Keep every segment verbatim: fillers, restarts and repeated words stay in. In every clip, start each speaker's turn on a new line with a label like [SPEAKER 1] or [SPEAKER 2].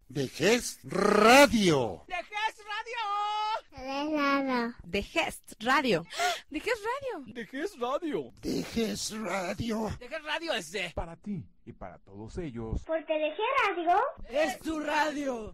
[SPEAKER 1] De Gest Radio.
[SPEAKER 2] De Gest Radio.
[SPEAKER 3] De Gest Radio. De Gest Radio.
[SPEAKER 2] De Gest Radio.
[SPEAKER 1] De Gest Radio.
[SPEAKER 2] De Gest Radio es de...
[SPEAKER 4] Para ti y para todos ellos.
[SPEAKER 5] Porque de Gest Radio
[SPEAKER 2] es tu radio.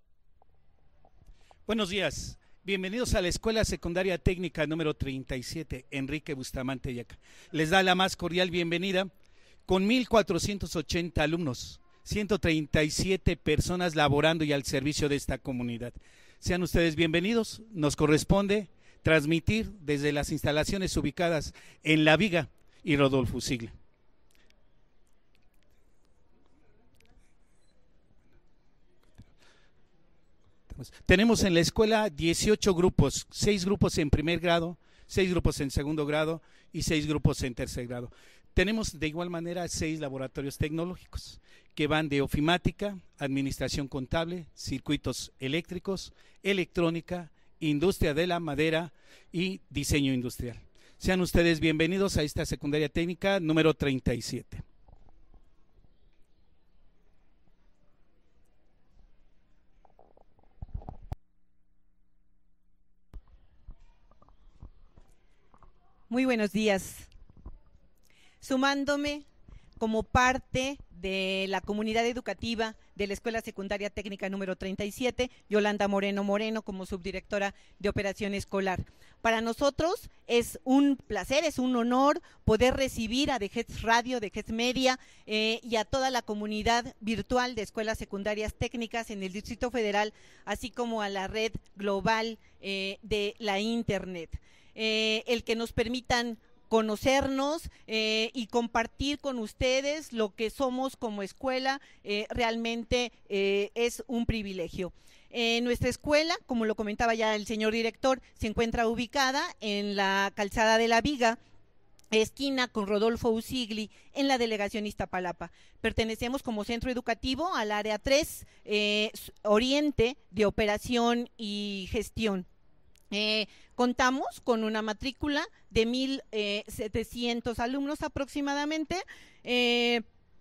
[SPEAKER 6] Buenos días. Bienvenidos a la Escuela Secundaria Técnica número treinta y siete, Enrique Bustamante Yaca. Les da la más cordial bienvenida con mil cuatrocientos ochenta alumnos, ciento treinta y siete personas laborando y al servicio de esta comunidad. Sean ustedes bienvenidos. Nos corresponde transmitir desde las instalaciones ubicadas en La Viga y Rodolfo Usigli. Tenemos en la escuela dieciocho grupos, seis grupos en primer grado, seis grupos en segundo grado y seis grupos en tercer grado. Tenemos de igual manera seis laboratorios tecnológicos que van de ofimática, administración contable, circuitos eléctricos, electrónica, industria de la madera y diseño industrial. Sean ustedes bienvenidos a esta secundaria técnica número treinta y siete.
[SPEAKER 3] Muy buenos días. Sumándome como parte de la comunidad educativa de la Escuela Secundaria Técnica número treinta y siete, Yolanda Moreno Moreno como subdirectora de Operación Escolar. Para nosotros es un placer, es un honor poder recibir a De Gest Radio, De Gest Media eh, y a toda la comunidad virtual de escuelas secundarias técnicas en el Distrito Federal, así como a la red global eh, de la Internet. Eh, el que nos permitan conocernos eh, y compartir con ustedes lo que somos como escuela eh, realmente eh, es un privilegio. Eh, nuestra escuela, como lo comentaba ya el señor director, se encuentra ubicada en la calzada de La Viga, esquina con Rodolfo Usigli, en la delegación Iztapalapa. Pertenecemos como centro educativo al área tres, eh, Oriente de Operación y Gestión. Eh, contamos con una matrícula de mil setecientos alumnos aproximadamente eh,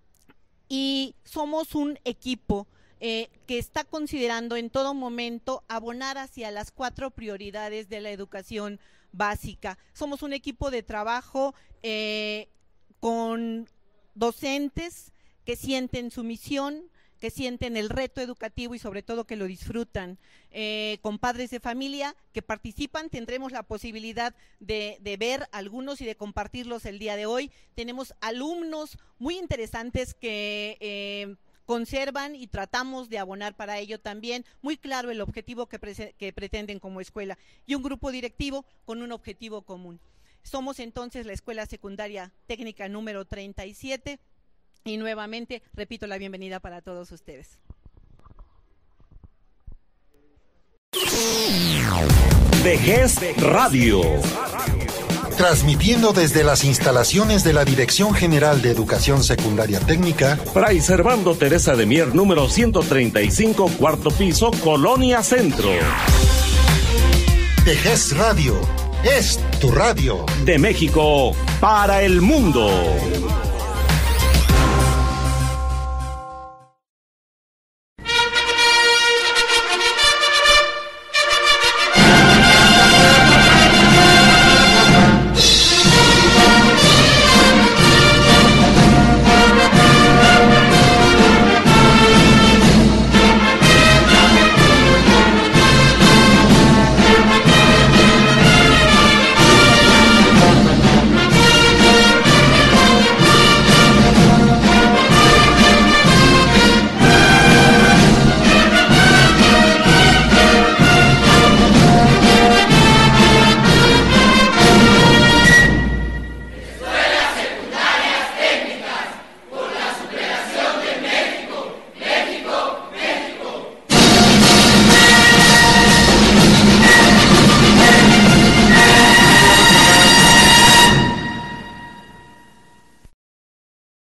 [SPEAKER 3] y somos un equipo eh, que está considerando en todo momento abonar hacia las cuatro prioridades de la educación básica. Somos un equipo de trabajo eh, con docentes que sienten su misión, que sienten el reto educativo y sobre todo que lo disfrutan, eh, con padres de familia que participan. Tendremos la posibilidad de, de ver algunos y de compartirlos el día de hoy. Tenemos alumnos muy interesantes que eh, conservan y tratamos de abonar para ello también, muy claro el objetivo que, pre que pretenden como escuela, y un grupo directivo con un objetivo común. Somos entonces la Escuela Secundaria Técnica número treinta y siete, y nuevamente repito la bienvenida para todos ustedes.
[SPEAKER 7] De Gest Radio.
[SPEAKER 1] Transmitiendo desde las instalaciones de la Dirección General de Educación Secundaria Técnica,
[SPEAKER 7] Fray Servando Teresa de Mier, número ciento treinta y cinco, cuarto piso, Colonia Centro.
[SPEAKER 1] De Gest Radio. Es tu radio.
[SPEAKER 7] De México para el mundo.